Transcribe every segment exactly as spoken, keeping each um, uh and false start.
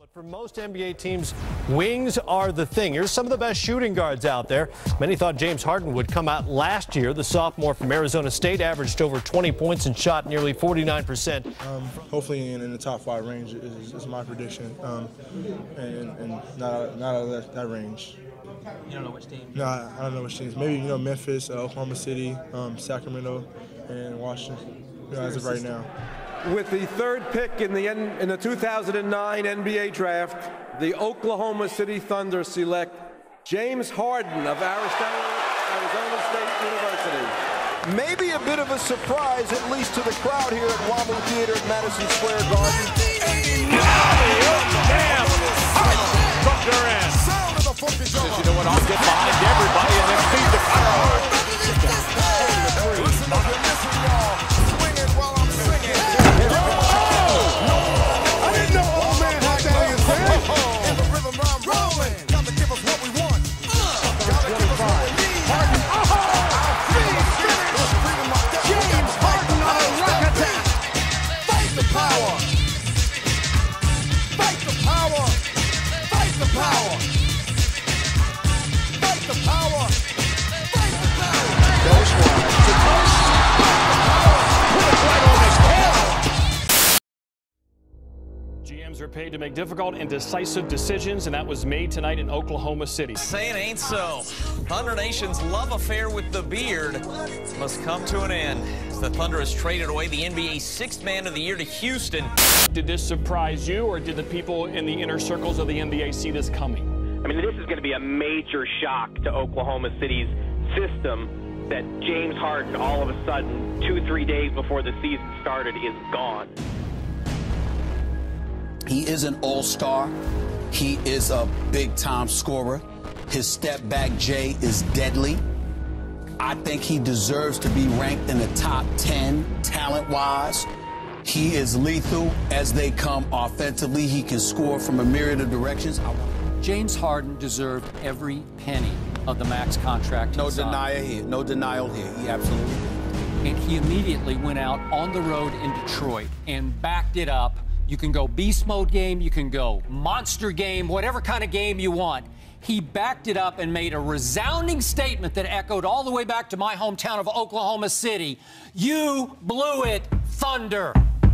For most N B A teams, wings are the thing. Here's some of the best shooting guards out there. Many thought James Harden would come out last year. The sophomore from Arizona State averaged over twenty points and shot nearly forty-nine percent. Um, hopefully in, in the top five range is, is my prediction, um, and, and not out, not out of that, that range. You don't know which team? No, I, I don't know which teams. Maybe, you know, Memphis, uh, Oklahoma City, um, Sacramento, and Washington, you know, as of right now. With the third pick in the, in the two thousand nine N B A draft, the Oklahoma City Thunder select James Harden of Arizona, Arizona State University. Maybe a bit of a surprise, at least to the crowd here at Wobble Theater at Madison Square Garden. Damn! From Durant. Says, you know what, I'll get behind everybody and then feed the crowd. G Ms are paid to make difficult and decisive decisions, and that was made tonight in Oklahoma City. Saying ain't so. Thunder Nation's love affair with the beard must come to an end as the Thunder has traded away the N B A's sixth man of the year to Houston. Did this surprise you, or did the people in the inner circles of the N B A see this coming? I mean, this is going to be a major shock to Oklahoma City's system that James Harden, all of a sudden, two, three days before the season started, is gone. He is an all-star. He is a big-time scorer. His step-back J is deadly. I think he deserves to be ranked in the top ten talent-wise. He is lethal as they come offensively. He can score from a myriad of directions. James Harden deserved every penny of the max contract. No denial here. No denial here. He absolutely did. And he immediately went out on the road in Detroit and backed it up. You can go beast mode game, you can go monster game, whatever kind of game you want. He backed it up and made a resounding statement that echoed all the way back to my hometown of Oklahoma City. You blew it, Thunder.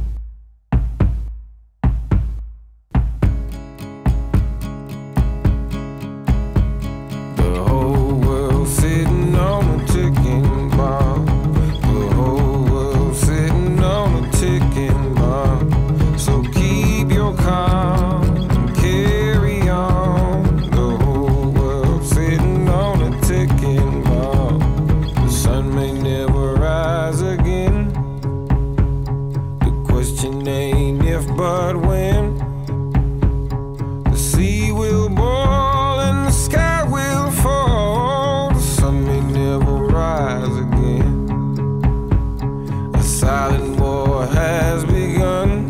The whole world sitting on a ticking bomb. The whole world sitting on a ticking bomb. So keep your calm and carry on. The whole world sitting on a ticking bomb. The sun may never rise again. The question ain't if but when. The sea will boil and the sky will fall. The sun may never rise again. A silent war has begun.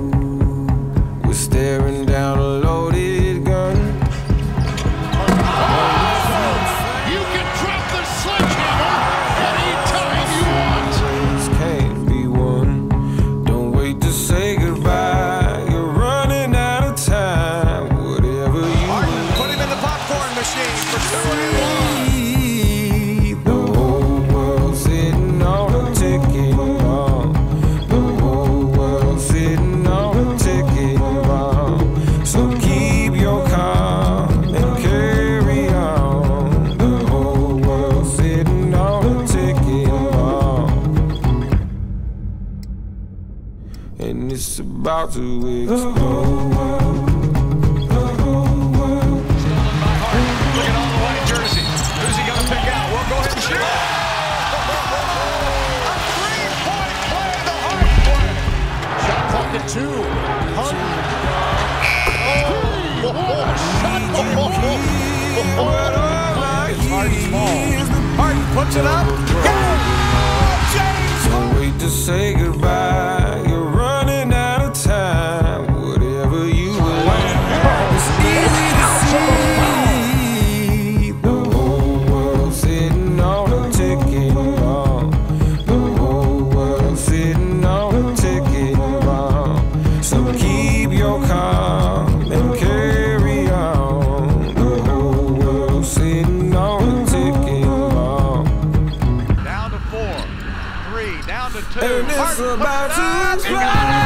Staring down a loaded gun. Oh, you can drop the sledgehammer anytime you want. Race can't be won. Don't wait to say goodbye. You're running out of time. Whatever you Harden, put him in the popcorn machine for two and one. The whole world sitting on a ticking bomb. The whole world sitting on a ticking bomb. So keep your calm and carry on. The whole world sitting on a ticking bomb. And it's about to explode. Look at all the white jersey. Who's he going to pick out? We'll go ahead and shoot. A three-point play, the Harden play. Shot clock at two. Harden. Oh, shot clock. Harden small. Harden puts it up. Go! James Don't wait to say goodbye. You're running out of time. Whatever you want. It's easy to see. The whole world sitting on a ticking bomb. The whole world sitting on a ticking bomb. So keep your calm and about to explode.